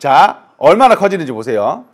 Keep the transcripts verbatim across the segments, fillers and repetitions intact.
자, 얼마나 커지는지 보세요.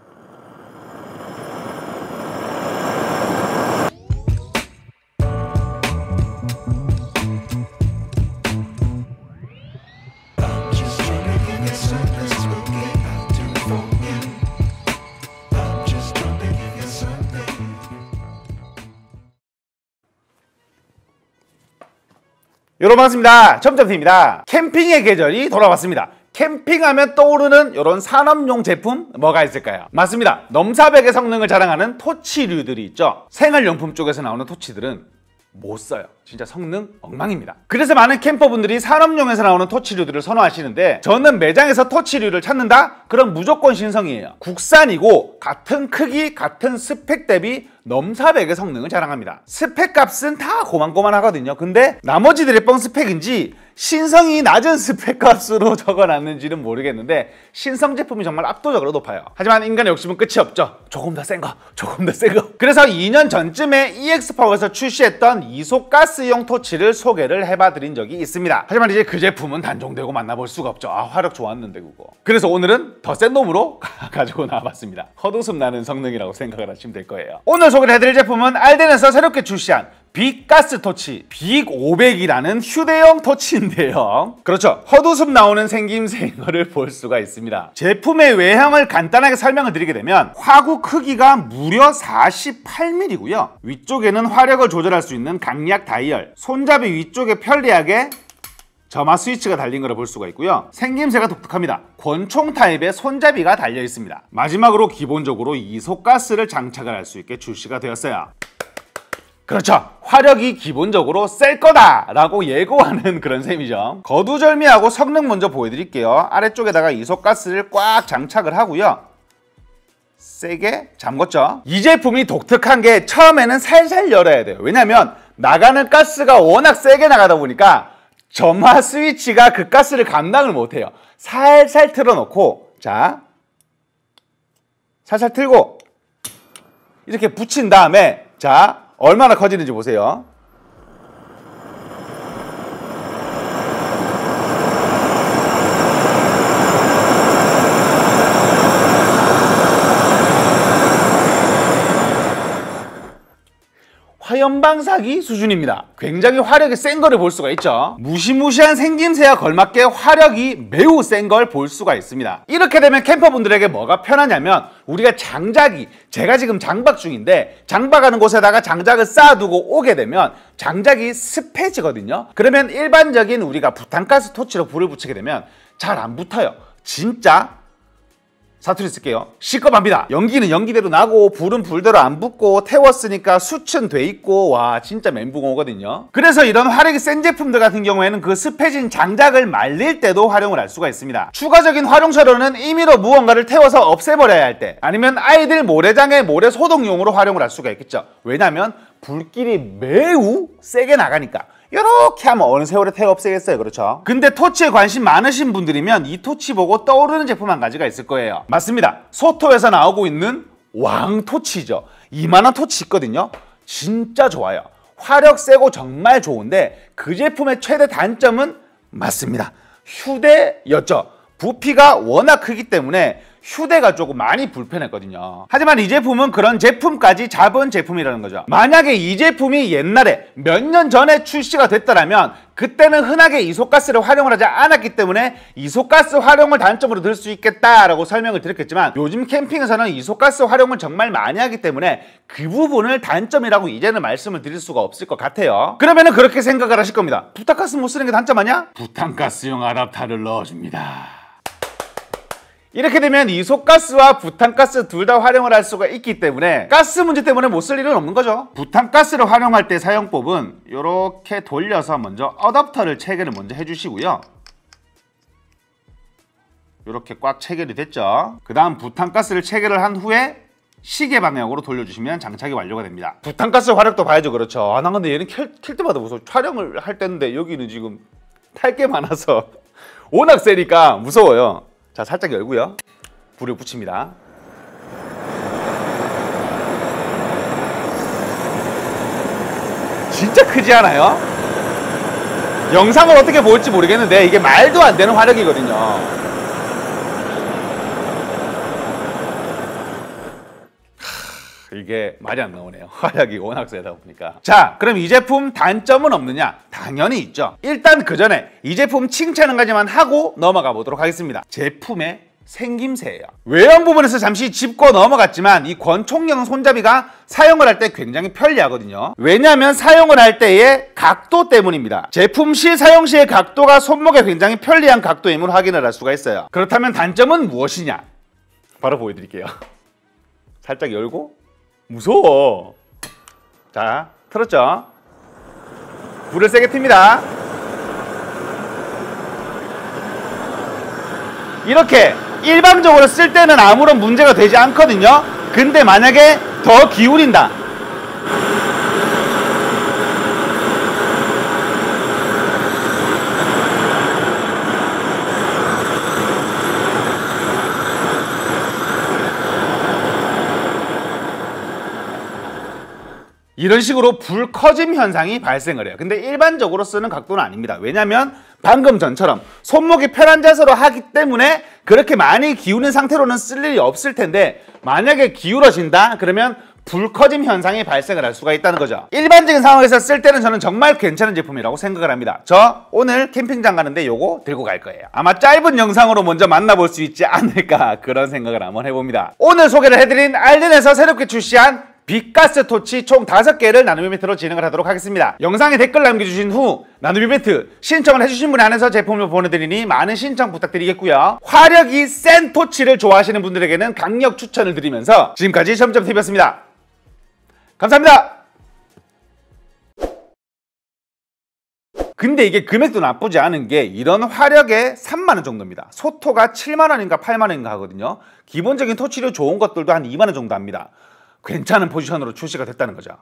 여러분 반갑습니다. 점점팀입니다. 캠핑의 계절이 돌아왔습니다. 캠핑하면 떠오르는 이런 산업용 제품 뭐가 있을까요? 맞습니다. 넘사벽의 성능을 자랑하는 토치류들이 있죠. 생활용품 쪽에서 나오는 토치들은 못 써요. 진짜 성능 엉망입니다. 그래서 많은 캠퍼분들이 산업용에서 나오는 토치류들을 선호하시는데, 저는 매장에서 토치류를 찾는다? 그럼 무조건 신성이에요. 국산이고 같은 크기, 같은 스펙 대비 넘사벽의 성능을 자랑합니다. 스펙 값은 다 고만고만하거든요. 근데 나머지들의 뻥 스펙인지 신성이 낮은 스펙 값으로 적어놨는지는 모르겠는데 신성 제품이 정말 압도적으로 높아요. 하지만 인간의 욕심은 끝이 없죠. 조금 더 센 거, 조금 더 센 거. 그래서 이 년 전쯤에 이엑스파워에서 출시했던 이소가스용 토치를 소개를 해봐드린 적이 있습니다. 하지만 이제 그 제품은 단종되고 만나볼 수가 없죠. 아, 화력 좋았는데 그거. 그래서 오늘은 더 센 놈으로 가지고 나와봤습니다. 헛웃음 나는 성능이라고 생각을 하시면 될 거예요. 오늘 소개를 해드릴 제품은 알덴에서 새롭게 출시한 빅 가스 토치 빅 오백이라는 휴대용 토치인데요. 그렇죠. 헛웃음 나오는 생김새인 거를 볼 수가 있습니다. 제품의 외형을 간단하게 설명을 드리게 되면 화구 크기가 무려 사십팔 밀리미터고요. 위쪽에는 화력을 조절할 수 있는 강약 다이얼, 손잡이 위쪽에 편리하게 점화 스위치가 달린 것을 볼 수가 있고요. 생김새가 독특합니다. 권총 타입의 손잡이가 달려 있습니다. 마지막으로 기본적으로 이소가스를 장착을 할 수 있게 출시가 되었어요. 그렇죠. 화력이 기본적으로 셀 거다 라고 예고하는 그런 셈이죠. 거두절미하고 성능 먼저 보여드릴게요. 아래쪽에다가 이소가스를 꽉 장착을 하고요. 세게 잠궜죠. 이 제품이 독특한 게 처음에는 살살 열어야 돼요. 왜냐면 나가는 가스가 워낙 세게 나가다 보니까 점화 스위치가 그 가스를 감당을 못해요. 살살 틀어놓고, 자, 살살 틀고 이렇게 붙인 다음에, 자, 얼마나 커지는지 보세요. 화염방사기 수준입니다. 굉장히 화력이 센 거를 볼 수가 있죠. 무시무시한 생김새와 걸맞게 화력이 매우 센 걸 볼 수가 있습니다. 이렇게 되면 캠퍼분들에게 뭐가 편하냐면, 우리가 장작이, 제가 지금 장박 중인데 장박하는 곳에다가 장작을 쌓아두고 오게 되면 장작이 습해지거든요. 그러면 일반적인 우리가 부탄가스 토치로 불을 붙이게 되면 잘 안 붙어요. 진짜 사투리 쓸게요. 시겁합니다. 연기는 연기대로 나고 불은 불대로 안 붙고 태웠으니까 수층 돼 있고, 와 진짜 멘붕 오거든요. 그래서 이런 화력이 센 제품들 같은 경우에는 그 습해진 장작을 말릴 때도 활용을 할 수가 있습니다. 추가적인 활용처로는 임의로 무언가를 태워서 없애버려야 할 때, 아니면 아이들 모래장의 모래 소독용으로 활용을 할 수가 있겠죠. 왜냐면 불길이 매우 세게 나가니까. 이렇게 하면 어느 세월에 태워 없애겠어요. 그렇죠? 근데 토치에 관심 많으신 분들이면 이 토치 보고 떠오르는 제품 한 가지가 있을 거예요. 맞습니다. 소토에서 나오고 있는 왕토치죠. 이만한 토치 있거든요. 진짜 좋아요. 화력 세고 정말 좋은데 그 제품의 최대 단점은 맞습니다. 휴대였죠. 부피가 워낙 크기 때문에 휴대가 조금 많이 불편했거든요. 하지만 이 제품은 그런 제품까지 잡은 제품이라는 거죠. 만약에 이 제품이 옛날에 몇 년 전에 출시가 됐더라면 그때는 흔하게 이소가스를 활용을 하지 않았기 때문에 이소가스 활용을 단점으로 들 수 있겠다라고 설명을 드렸겠지만, 요즘 캠핑에서는 이소가스 활용을 정말 많이 하기 때문에 그 부분을 단점이라고 이제는 말씀을 드릴 수가 없을 것 같아요. 그러면은 그렇게 생각을 하실 겁니다. 부탄가스 못 쓰는 게 단점 아니야? 부탄가스용 아답터를 넣어줍니다. 이렇게 되면 이소가스와 부탄가스 둘 다 활용을 할 수가 있기 때문에 가스 문제 때문에 못 쓸 일은 없는 거죠. 부탄가스를 활용할 때 사용법은 이렇게 돌려서 먼저 어댑터를 체결을 먼저 해주시고요. 이렇게 꽉 체결이 됐죠. 그 다음 부탄가스를 체결을 한 후에 시계 방향으로 돌려주시면 장착이 완료가 됩니다. 부탄가스 화력도 봐야죠. 그렇죠. 아, 난 근데 얘는 켤, 켤 때마다 무서워. 촬영을 할 때인데 여기는 지금 탈 게 많아서 워낙 세니까 무서워요. 자, 살짝 열고요. 불을 붙입니다. 진짜 크지 않아요? 영상을 어떻게 볼지 모르겠는데 이게 말도 안 되는 화력이거든요. 이게 말이 안 나오네요. 화력이 워낙 세다 보니까. 자, 그럼 이 제품 단점은 없느냐? 당연히 있죠. 일단 그 전에 이 제품 칭찬 한 가지만 하고 넘어가 보도록 하겠습니다. 제품의 생김새예요. 외형 부분에서 잠시 짚고 넘어갔지만 이 권총형 손잡이가 사용을 할 때 굉장히 편리하거든요. 왜냐하면 사용을 할 때의 각도 때문입니다. 제품 시 사용 시의 각도가 손목에 굉장히 편리한 각도임을 확인을 할 수가 있어요. 그렇다면 단점은 무엇이냐? 바로 보여드릴게요. 살짝 열고. 무서워. 자, 틀었죠? 불을 세게 틉니다. 이렇게 일반적으로 쓸 때는 아무런 문제가 되지 않거든요. 근데 만약에 더 기울인다. 이런 식으로 불 커짐 현상이 발생을 해요. 근데 일반적으로 쓰는 각도는 아닙니다. 왜냐면 방금 전처럼 손목이 편한 자세로 하기 때문에 그렇게 많이 기우는 상태로는 쓸 일이 없을 텐데, 만약에 기울어진다? 그러면 불 커짐 현상이 발생을 할 수가 있다는 거죠. 일반적인 상황에서 쓸 때는 저는 정말 괜찮은 제품이라고 생각을 합니다. 저 오늘 캠핑장 가는데 요거 들고 갈 거예요. 아마 짧은 영상으로 먼저 만나볼 수 있지 않을까, 그런 생각을 한번 해봅니다. 오늘 소개를 해드린 알덴에서 새롭게 출시한 빛가스 토치 총 다섯 개를 나눔 이벤트로 진행을 하도록 하겠습니다. 영상에 댓글 남겨주신 후 나눔 이벤트 신청을 해주신 분에 한해서 제품을 보내드리니 많은 신청 부탁드리겠고요. 화력이 센 토치를 좋아하시는 분들에게는 강력 추천을 드리면서 지금까지 점점티비였습니다. 감사합니다. 근데 이게 금액도 나쁘지 않은 게 이런 화력에 삼만 원 정도입니다. 소토가 칠만 원인가 팔만 원인가 하거든요. 기본적인 토치료 좋은 것들도 한 이만 원 정도 합니다. 괜찮은 포지션으로 출시가 됐다는 거죠.